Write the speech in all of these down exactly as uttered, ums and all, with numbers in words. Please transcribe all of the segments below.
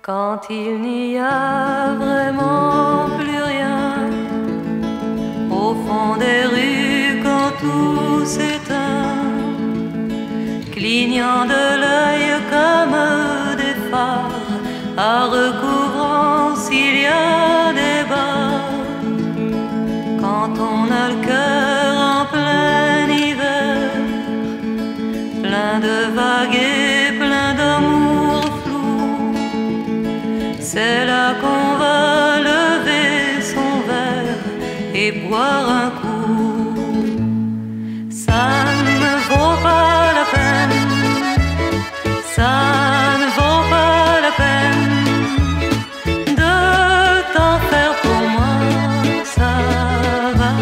Quand il n'y a vraiment plus rien, au fond des rues, quand tout s'éteint, clignant de l'œil comme des phares, à recouvrant s'il y a des bars. Quand on a le cœur en plein hiver, plein de vagues et plein d'amour flou, c'est là qu'on va lever son verre et boire un coup. Ça ne vaut pas la peine, ça ne vaut pas la peine de t'en faire pour moi, ça va.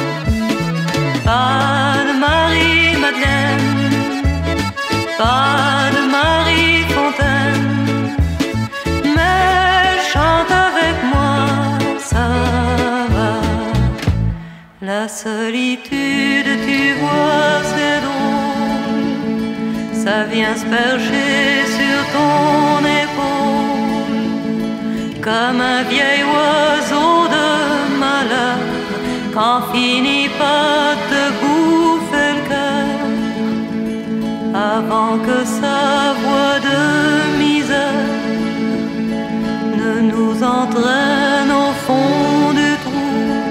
Pas de Marie-Madeleine, pas de Marie-Fontaine, mais chante avec moi, ça va. La solitude, tu vois, c'est drôle, ça vient se percher sur ton épaule, comme un vieil oiseau de malheur, quand finit par te bouffer le cœur, avant que sa voix de misère ne nous entraîne au fond du trou.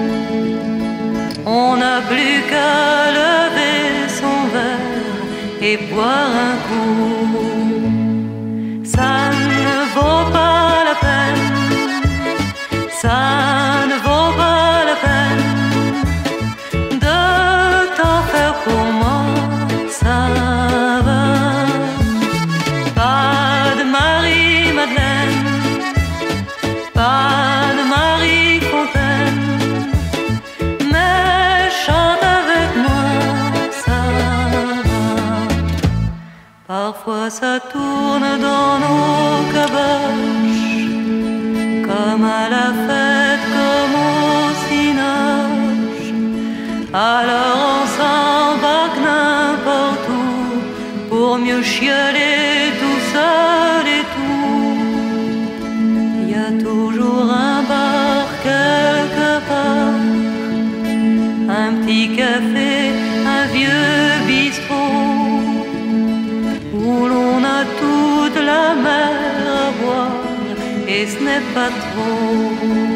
On n'a plus qu'à lever son verre et boire un coup. Ça ne vaut pas la peine, ça ne vaut pas la peine de t'en faire pour moi, ça va. Pas de Marie-Madeleine, pas de Marie-Fontaine, mais chante avec moi, ça va. Parfois ça tourne dans nos cabaches, comme à la fête, comme au cinoche. Alors on s'embarque n'importe où pour mieux chialer tout seul et tout. Il y a toujours un bar quelque part, un petit café, un vieux bistrot, où l'on a toute la mer à boire et ce n'est pas trop.